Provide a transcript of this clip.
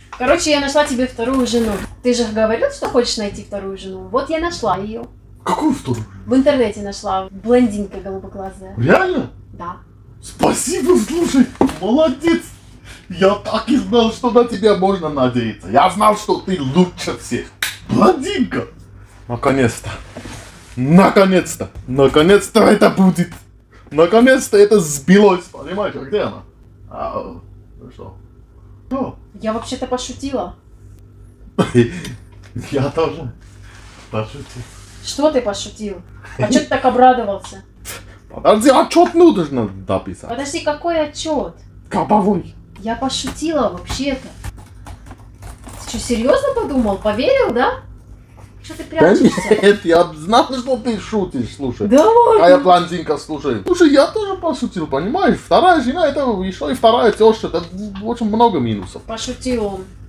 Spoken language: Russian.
Короче, я нашла тебе вторую жену. Ты же говорил, что хочешь найти вторую жену. Вот я нашла ее. Какую вторую? В интернете нашла. Блондинка голубоглазая. Реально? Да. Спасибо, слушай, молодец. Я так и знал, что на тебя можно надеяться. Я знал, что ты лучше всех. Блондинка. Наконец-то. Наконец-то. Наконец-то это будет. Наконец-то это сбилось. Понимаешь, а где она? Ну что? Что? Я вообще-то пошутила. Я тоже пошутил. Что ты пошутил? А что ты так обрадовался? Подожди, отчет нужно дописать. Подожди, какой отчет? Кабовой. Я пошутила вообще-то. Ты что, серьезно подумал? Поверил, да? Что ты Да прячешься? нет, я знал, что ты шутишь, слушай. Давай. А я блондинка, слушай. Слушай, я тоже пошутил, понимаешь? Вторая жена, это еще и вторая теща. Это очень много минусов. Пошутил он.